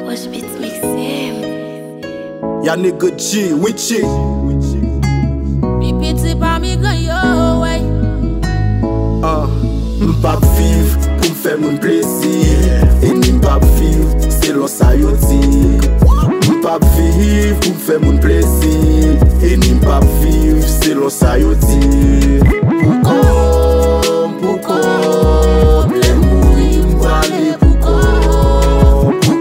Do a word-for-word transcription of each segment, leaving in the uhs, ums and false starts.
Wash beats mix him. Y'a nigga G, Witchy. Pipiti pa mi gan yo, wey. Uh, M'pap viv pou m'fè moun plezir. E ni m'pap viv, se lon sa yo di. M'pap viv pou m'fè moun plezir. E ni m'pap viv, se lon sa yo di. Pou kom, pou kom, le mouri m'wale pou kom. Pou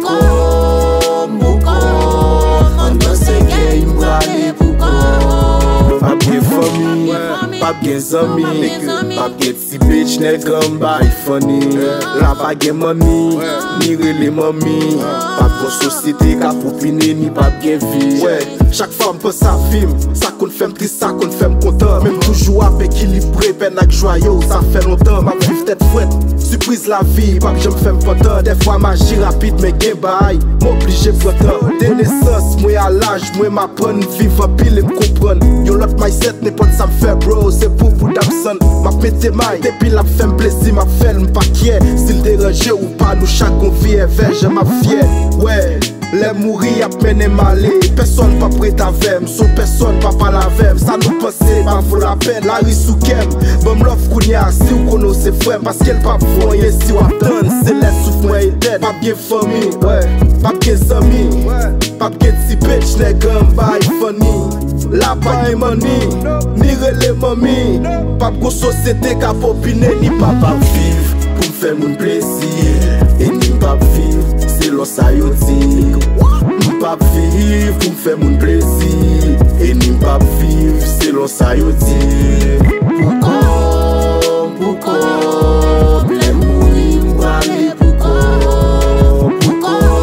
kom, pou kom, an dan se gay m'wale pou kom. Pap gen fami, pap gen zami, pap gen ti bitch negam bay funny. La pa gen mami, ni rele mami. Pap kon sosite ka popine ni pap gen vi. Chak fam pe sa film, sa kon fem trist, sa kon fem kontan. Mem toujou ap ekilibre, pen ak joyo, sa fe lontan. Map viv tet fwet, surprise la vie, pap jem fem pantan. De fwa maji rapide, men gen bay, m'oblige prantan. De nesans, mwen al aj, mwen m'apren, viv an pil e m'kompran. Yon lot mindset, nepot sa m'fè bro, se pou pou d'absan. Map mette may, depi la fem plezi, map fel m'pa kye. Sil deranje ou pa, nou chak kon vie veje, map fye. Ouais, les mouri ap mene male. Personne pa prêt avem, son personne pa pa lavem. Sa nou pense, pa vaut la peine, la risou kem. Bam love kounya, si ou kono se frem. Paske l pap voye, si ou ap dan, se les souf mwen e dead. Pap gen fami, pap gen zami, pap gen ti bitch negam bay funny. La pa gen money, ni rele mami. Pap go sosete ka popine, ni pap ap viv pou m'fè moun plezir. E ni pap viv, se lon sa yo di. M'pap viv pou m'fè moun plezir. E ni m'pap viv, se lon sa yo di. Pou kom, pou kom, le mouri m'wale pou kom. Pou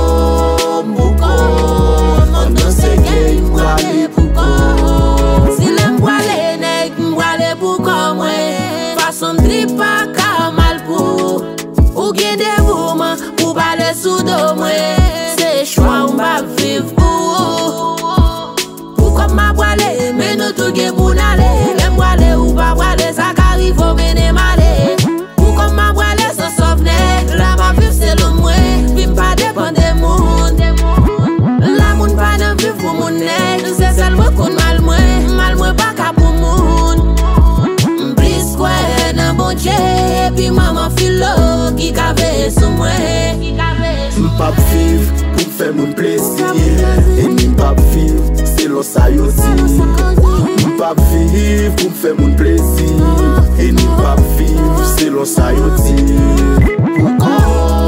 kom, pou kom, an dan se gay m'wale pou kom. Si le m'wale nek, m'wale pou kom, wey. Fason drip pa ka mal pou. Ou gen de mouman pou pale sou do mwen. Se chwa ou m'ap viv pou. Pou kom ma wale, men nou tou gen pou nale. Lem wale ou pa wale, sa karivo mene male. Pou kom ma wale, sa sovne, la ma viv se loun mwen. Pi m'pa depan de moun. La moun pa nan viv pou moun nek. Se sel mwen kon mal mwen, mal mwen pa ka pou moun. M'plis kwen nan bon Dje, pi maman filo ki kave sou mwen. M'pap viv pou m'fè moun plezir. E ni m'pap viv, se lon sa yo di. M'pap viv pou m'fè moun plezir. E ni m'pap viv, se lon sa yo di. Pou kom